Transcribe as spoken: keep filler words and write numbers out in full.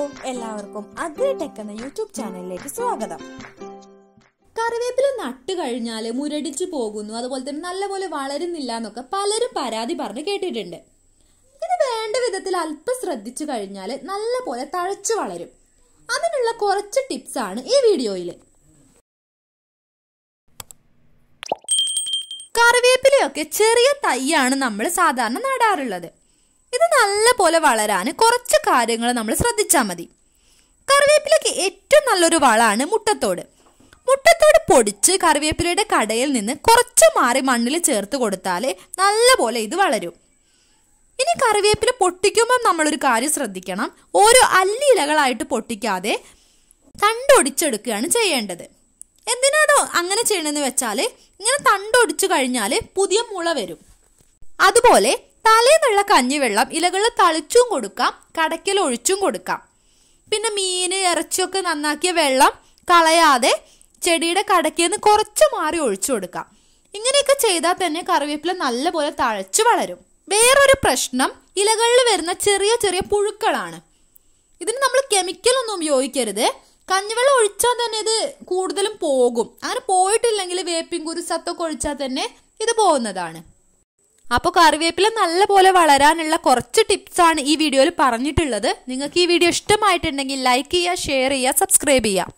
എല്ലാവർക്കും അഗ്രിടെക് എന്ന യൂട്യൂബ് ചാനലിലേക്ക് സ്വാഗതം. കറിവേപ്പില നട്ട് കഴിഞ്ഞാൽ മുരടിച്ചു പോകുന്നു, അതുപോലെ തന്നെ നല്ലപോലെ വളരുന്നില്ല എന്നൊക്കെ പലരും പരാതി പറഞ്ഞ് കേട്ടിട്ടുണ്ട്. ഇത് വേണ്ട വിധത്തിൽ അല്പം ശ്രദ്ധിച്ചു കഴിഞ്ഞാൽ നല്ലപോലെ തഴച്ചു വളരും. അതിനുള്ള കുറച്ച് ടിപ്സ് ആണ് ഈ വീഡിയോയിൽ. കറിവേപ്പിലയൊക്കെ ചെറിയ തൈയാണ് നമ്മൾ സാധാരണ നടാറുള്ളത്. ഇത് നല്ല പോലെ വളരാൻ കുറച്ച് കാര്യങ്ങൾ നമ്മൾ ശ്രദ്ധിച്ചാൽ മതി. കറിവേപ്പിലയ്ക്ക് ഏറ്റവും നല്ലൊരു വളമാണ് മുട്ടത്തോട്. മുട്ടത്തോട് പൊടിച്ച് കറിവേപ്പിലയുടെ കടയിൽ നിന്ന് കുറച്ച് മാറി മണ്ണിൽ ചേർത്ത് കൊടുത്താൽ നല്ല പോലെ ഇത് വളരും. ഇനി കറിവേപ്പില പൊട്ടിക്കുമ്പോൾ നമ്മളൊരു കാര്യം ശ്രദ്ധിക്കണം. ഓരോ അല്ലി ഇലകളായിട്ട് പൊട്ടിക്കാതെ തണ്ടൊടിച്ചെടുക്കുകയാണ് ചെയ്യേണ്ടത്. എന്തിനാണോ അങ്ങനെ ചെയ്യണമെന്ന് വെച്ചാൽ ഇങ്ങനെ തണ്ടൊടിച്ചു കഴിഞ്ഞാൽ പുതിയ മുള വരും. അതുപോലെ തലേന്നുള്ള കഞ്ഞിവെള്ളം ഇലകളിൽ തളിച്ചും കൊടുക്കാം, കടയ്ക്കൽ ഒഴിച്ചും കൊടുക്കാം. പിന്നെ മീന് ഇറച്ചിയൊക്കെ നന്നാക്കിയ വെള്ളം കളയാതെ ചെടിയുടെ കടയ്ക്ക് കുറച്ച് മാറി ഒഴിച്ചു കൊടുക്കാം. ഇങ്ങനെയൊക്കെ ചെയ്താൽ തന്നെ കറിവേപ്പില നല്ലപോലെ തഴച്ചു വളരും. വേറൊരു പ്രശ്നം ഇലകളിൽ വരുന്ന ചെറിയ ചെറിയ പുഴുക്കളാണ്. ഇതിന് നമ്മൾ കെമിക്കൽ ഒന്നും ഉപയോഗിക്കരുത്. കഞ്ഞിവെള്ളം ഒഴിച്ചാൽ തന്നെ ഇത് കൂടുതലും പോകും. അങ്ങനെ പോയിട്ടില്ലെങ്കിൽ വേപ്പിൻ കുരുസത്തൊക്കെ ഒഴിച്ചാൽ തന്നെ ഇത് പോകുന്നതാണ്. അപ്പോൾ കറിവേപ്പില നല്ല പോലെ വളരാനുള്ള കുറച്ച് ടിപ്സാണ് ഈ വീഡിയോയിൽ പറഞ്ഞിട്ടുള്ളത്. നിങ്ങൾക്ക് ഈ വീഡിയോ ഇഷ്ടമായിട്ടുണ്ടെങ്കിൽ ലൈക്ക് ചെയ്യുക, ഷെയർ ചെയ്യുക, സബ്സ്ക്രൈബ് ചെയ്യുക.